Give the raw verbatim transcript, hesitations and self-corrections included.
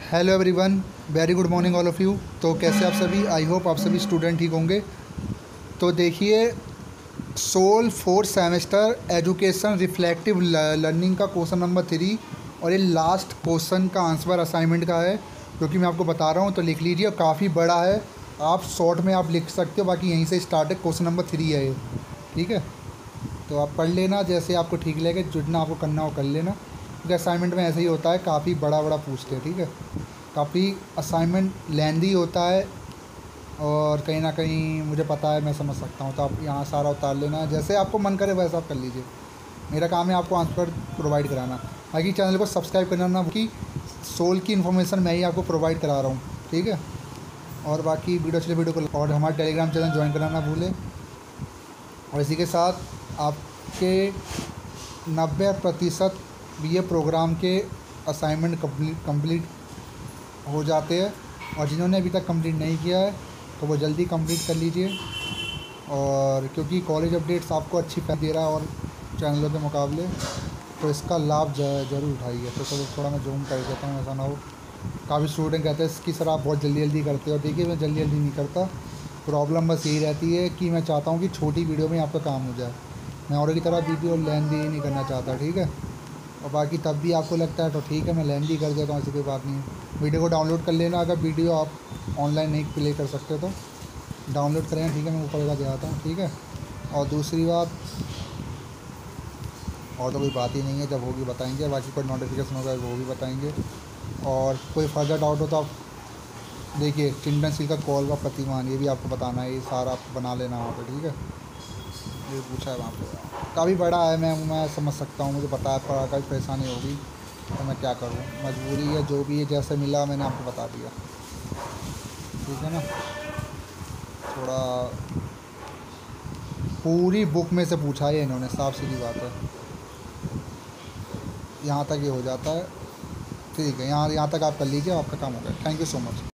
Hello everyone, very good morning all of you. तो कैसे आप सभी? आई होप आप सभी स्टूडेंट ठीक होंगे। तो देखिए, SOL fourth semester education reflective learning का क्वेश्चन नंबर थ्री और ये लास्ट क्वेश्चन का आंसर असाइनमेंट का है, जो कि मैं आपको बता रहा हूँ। तो लिख लीजिए, काफ़ी बड़ा है, आप शॉर्ट में आप लिख सकते हो, बाकी यहीं से स्टार्ट है। क्वेश्चन नंबर थ्री है ये, ठीक है। तो आप पढ़ लेना, जैसे आपको ठीक लगे, जितना आपको करना हो कर लेना, क्योंकि असाइनमेंट में ऐसे ही होता है, काफ़ी बड़ा बड़ा पूछते हैं, ठीक है। काफ़ी असाइनमेंट लेंदी होता है और कहीं ना कहीं मुझे पता है, मैं समझ सकता हूँ। तो आप यहाँ सारा उतार लेना, जैसे आपको मन करे वैसा आप कर लीजिए। मेरा काम है आपको आंसर प्रोवाइड कराना। बाकी चैनल को सब्सक्राइब करना, कि सोल की इन्फॉर्मेशन मैं ही आपको प्रोवाइड करा रहा हूँ, ठीक है। और बाकी वीडियो अच्छे वीडियो को और हमारे टेलीग्राम चैनल ज्वाइन करना ना भूलें। और इसी के साथ आपके नब्बे प्रतिशत बी ए प्रोग्राम के असाइनमेंट कंप्लीट कंप्लीट हो जाते हैं, और जिन्होंने अभी तक कंप्लीट नहीं किया है तो वो जल्दी कंप्लीट कर लीजिए। और क्योंकि कॉलेज अपडेट्स आपको अच्छी फैल दे रहा है और चैनलों के मुकाबले, तो इसका लाभ ज़रूर उठाइए। तो चलो थोड़ा मैं जूम कर देता हूँ, ऐसा ना हो। काफ़ी स्टूडेंट कहते हैं कि सर आप बहुत जल्दी जल्दी करते हो। देखिए, मैं जल्दी जल्दी नहीं करता, प्रॉब्लम बस यही रहती है कि मैं चाहता हूँ कि छोटी वीडियो में आपका काम हो जाए। मैं और की तरह वीडियो लेंदी नहीं करना चाहता, ठीक है। और बाकी तब भी आपको लगता है तो ठीक है, मैं लेंदी कर देता हूँ, ऐसी कोई बात नहीं है। वीडियो को डाउनलोड कर लेना, अगर वीडियो आप ऑनलाइन नहीं प्ले कर सकते तो डाउनलोड करें, ठीक है। मैं ऊपर का दिखाता हूँ, ठीक है। और दूसरी बात, और तो कोई बात ही नहीं है, जब होगी बताएंगे। बाकी कोई नोटिफिकेशन होगा वो भी बताएंगे। और कोई फर्दर डाउट हो तो आप देखिए, चिल्ड्रन सील का कॉल व प्रतिमान, ये भी आपको बताना है, ये सारा आप बना लेना वहाँ पर, ठीक है। ये पूछा है वहाँ पर, काफ़ी बड़ा है, मैं मैं समझ सकता हूँ, मुझे पता है पढ़ा का परेशानी होगी, तो मैं क्या करूँ, मजबूरी है, जो भी है, जैसे मिला मैंने आपको बता दिया, ठीक है ना। थोड़ा पूरी बुक में से पूछा है इन्होंने, साफ सीधी बात है। यहाँ तक ये हो जाता है, ठीक है। यहाँ यहाँ तक आप कर लीजिए, आपका काम हो गया। Thank you so much.